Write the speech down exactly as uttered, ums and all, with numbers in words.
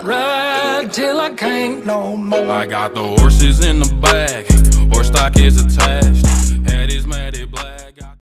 ride till I can't no more. I got the horses in the back, horse stock is attached.